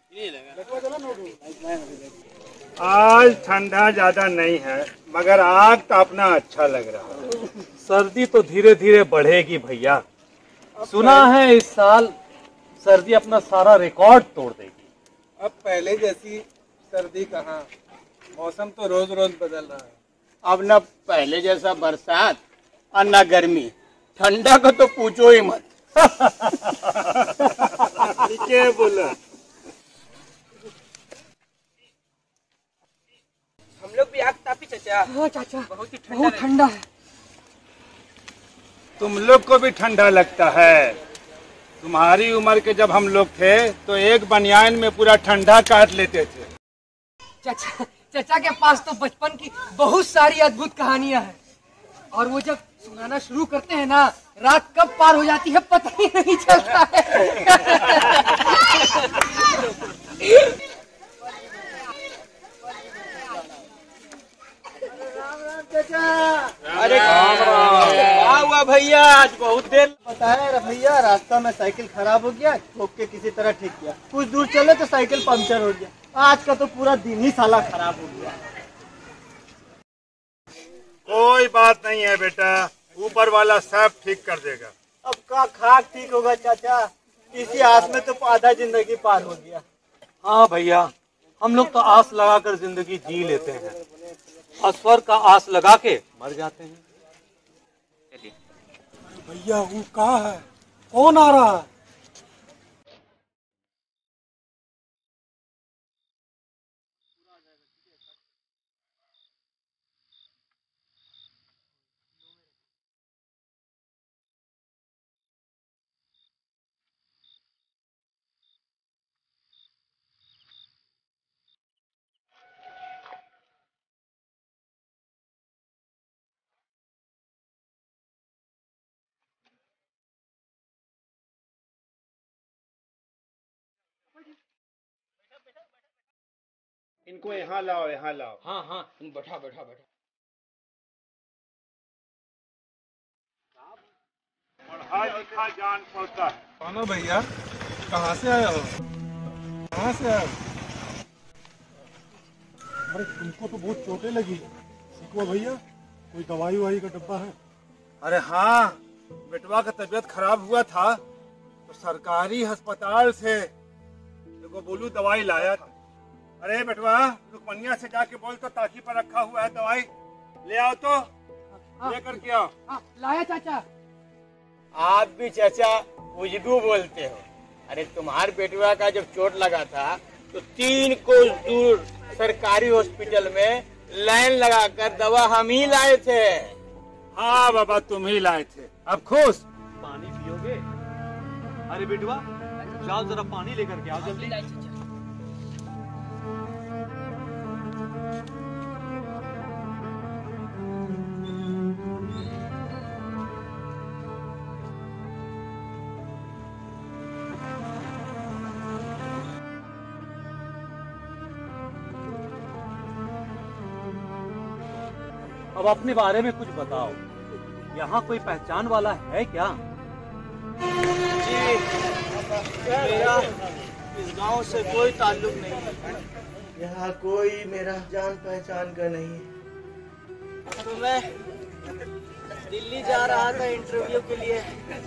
आज ठंडा ज्यादा नहीं है, मगर आग तापना अच्छा लग रहा है। सर्दी तो धीरे धीरे बढ़ेगी भैया। सुना है इस साल सर्दी अपना सारा रिकॉर्ड तोड़ देगी। अब पहले जैसी सर्दी कहाँ, मौसम तो रोज रोज बदल रहा है। अब न पहले जैसा बरसात और न गर्मी, ठंडा का तो पूछो ही मत। क्या बोला? हम लोग भी आग तापी चाचा। हाँ चाचा, बहुत ही बहुत ठंडा है। तुम लोग को भी ठंडा लगता है? तुम्हारी उम्र के जब हम लोग थे तो एक बनियान में पूरा ठंडा काट लेते थे। चाचा, चाचा के पास तो बचपन की बहुत सारी अद्भुत कहानियां हैं, और वो जब सुनाना शुरू करते हैं ना, रात कब पार हो जाती है पता ही नहीं चलता है। अरे क्या हुआ भैया, आज बहुत देर बताया भैया, रास्ता में साइकिल खराब हो गया, ठोक के किसी तरह ठीक किया। कुछ दूर चले तो साइकिल पंक्चर हो गया। आज का तो पूरा दिन ही साला खराब हो गया। कोई बात नहीं है बेटा, ऊपर वाला सब ठीक कर देगा। अब का खाक ठीक होगा चाचा, इसी आस में तो आधा जिंदगी पार हो गया। हाँ भैया, हम लोग तो आस लगाकर जिंदगी जी लेते हैं और स्वर्ग का आस लगा के मर जाते हैं। भैया वो कहाँ है, कौन आ रहा है? इनको यहाँ लाओ, यहाँ लाओ। हाँ हाँ, बैठा बैठा बैठा। पढ़ा लिखा जान पड़ता है। कौन हो भैया, कहाँ से आए हो? कहाँ से आए हो? अरे तुमको तो बहुत चोटें लगी, शिकवा भैया, कोई दवाई वाई का डब्बा है? अरे हाँ, बेटवा का तबीयत खराब हुआ था तो सरकारी अस्पताल से देखो बोलू दवाई लाया था। अरे बेटवा, रुकमनिया से जाके बोल तो ताकी पर रखा हुआ है दवाई, ले आओ तो। लेकर के आओ। लाया चाचा। आप भी चाचा उजदू बोलते हो। अरे तुम्हारे बेटुआ का जब चोट लगा था तो 3 कोस दूर सरकारी हॉस्पिटल में लाइन लगाकर दवा हम ही लाए थे। हाँ बाबा, तुम ही लाए थे। अब खुश? पानी पियोगे? अरे बेटवा, जाओ जरा पानी लेकर के आओ जल्दी। अब अपने बारे में कुछ बताओ, यहाँ कोई पहचान वाला है क्या? जी, मेरा इस गांव से कोई ताल्लुक नहीं है। यहाँ कोई मेरा जान पहचान का नहीं है। तो मैं दिल्ली जा रहा था इंटरव्यू के लिए।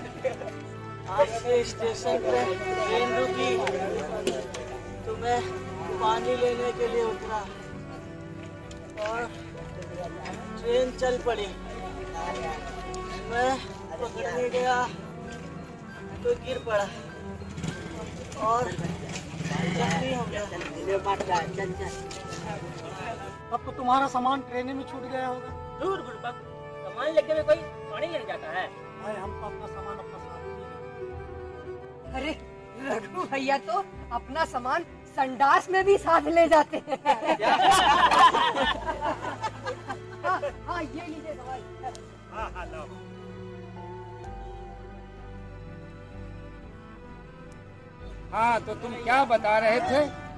आपसे स्टेशन पे ट्रेन रुकी तो मैं पानी लेने के लिए उतरा और ट्रेन चल पड़ी। मैं पकड़ने गया तो गिर पड़ा और जख्मी हो गया। अब तो तुम्हारा सामान ट्रेन में छूट गया होगा। दूर बुड़बक, सामान लेके में कोई पानी लेने जाता है? भाई, हम तो अपना सामान अपना साथ ले जाते। अरे रघु भैया तो अपना सामान संडास में भी साथ ले जाते हैं। हाँ, ये लीजिए दवाई। हाँ लाओ। हाँ, तो तुम क्या बता रहे थे?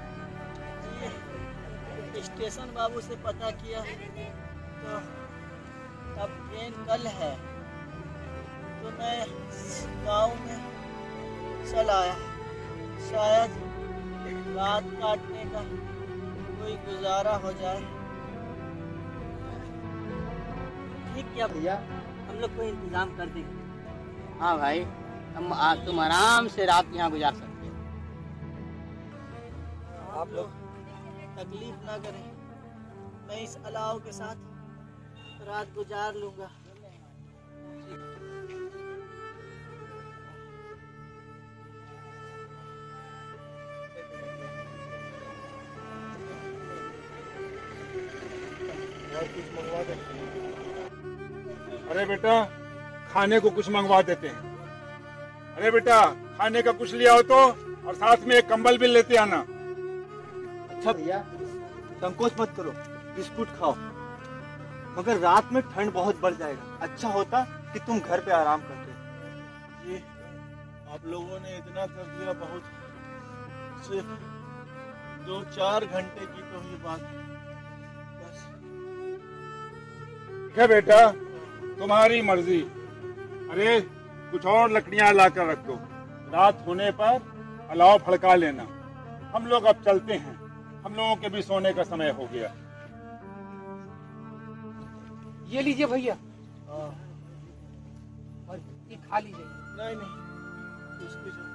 स्टेशन बाबू से पता किया तो अब ट्रेन कल है, तो मैं गांव में चल आया। शायद रात काटने का कोई गुजारा हो जाए। ठीक किया भैया, हम लोग कोई इंतजाम कर देंगे। हाँ भाई, तुम आराम से रात यहाँ गुजार सकते हो। आप लोग तकलीफ ना करें, मैं इस अलाव के साथ रात गुजार लूंगा। और कुछ मंगवा दे। अरे बेटा, खाने को कुछ मंगवा देते हैं। अरे बेटा, खाने का कुछ ले आओ तो, और साथ में एक कंबल भी लेते आना। अच्छा भैया, संकोच मत करो, बिस्कुट खाओ, मगर रात में ठंड बहुत बढ़ जाएगा। अच्छा होता कि तुम घर पे आराम करते। जी, आप लोगों ने इतना कर दिया बहुत। सिर्फ 2-4 घंटे की तो ये बात बस। क्या बेटा, तुम्हारी मर्जी। अरे कुछ और लकड़ियां लाकर रख दो, रात होने पर अलाव फड़का लेना। हम लोग अब चलते हैं, हम लोगों के भी सोने का समय हो गया। ये लीजिए भैया, हाँ, और ये खा लीजिए। नहीं नहीं, उसकी जो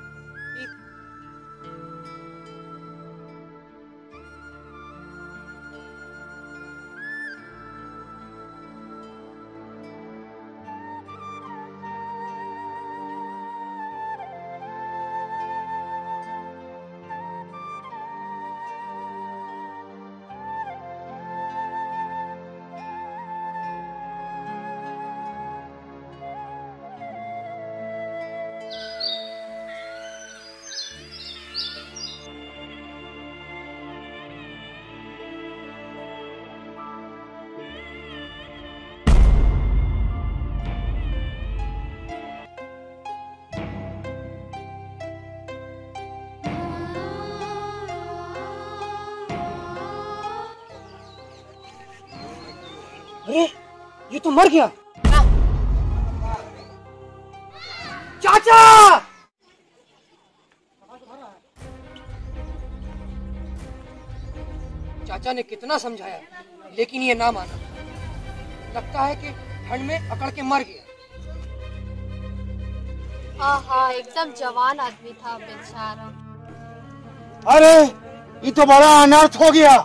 अरे ये तो मर गया। चाचा! चाचा ने कितना समझाया, लेकिन ये ना माना। लगता है कि ठंड में अकड़ के मर गया। हाँ, एकदम जवान आदमी था बेचारा। अरे ये तो बड़ा अनर्थ हो गया।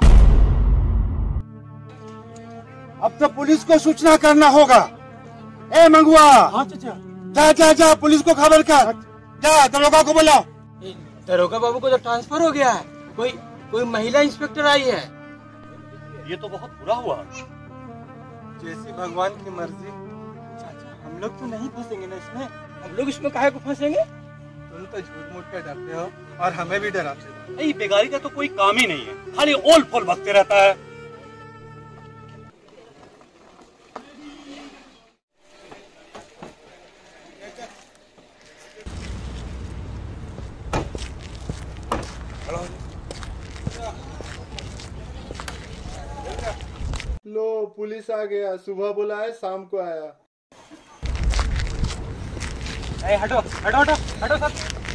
अब तो पुलिस को सूचना करना होगा। ए मंगुआ, हाँ चाचा। जा जा जा, पुलिस को खबर कर। जा, दरोगा को बुलाओ। दरोगा बाबू को तो ट्रांसफर हो गया है। कोई महिला इंस्पेक्टर आई है। ये तो बहुत बुरा हुआ। जैसी भगवान की मर्जी। चाचा, हम लोग तो नहीं फंसेंगे ना इसमें? हम लोग इसमें काहे को फंसेंगे? तुम तो झूठ मूठ के डरते हो और हमें भी डराते हो। नहीं, बेगारी का तो कोई काम ही नहीं है, खाली ओल फोल भगते रहता है। लो, पुलिस आ गया। सुबह बुलाए, शाम को आया। हटो हटो हटो हटो सब।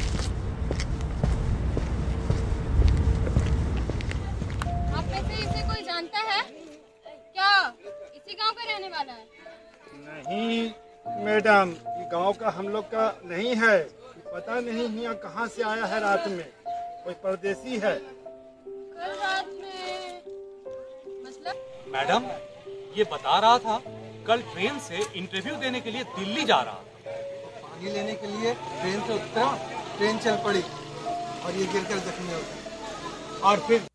आप में से इसे कोई जानता है क्या? इसी गांव का रहने वाला है? नहीं मैडम, ये गांव का हम लोग का नहीं है। पता नहीं यहाँ कहाँ से आया है रात में, कोई परदेसी है। कल रात में मतलब? मैडम, ये बता रहा था कल ट्रेन से इंटरव्यू देने के लिए दिल्ली जा रहा था। पानी लेने के लिए ट्रेन से उतरा, ट्रेन चल पड़ी और ये गिरकर जख्मी हो गया। और फिर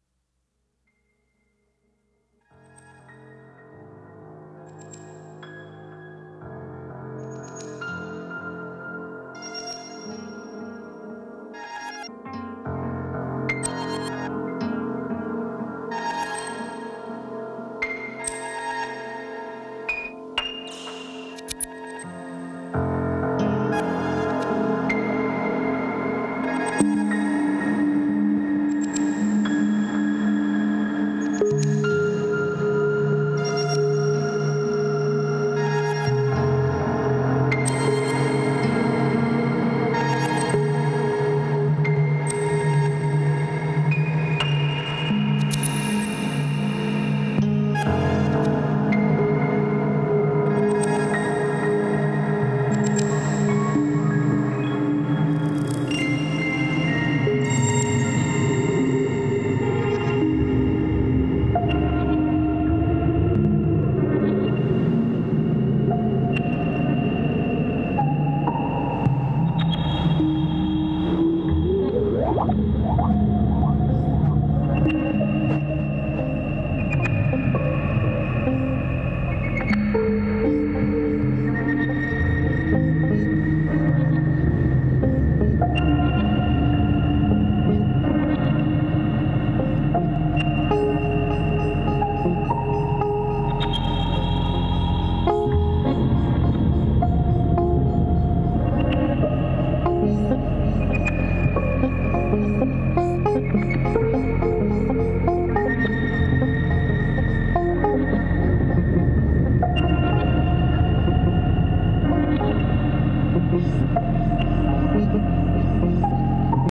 है।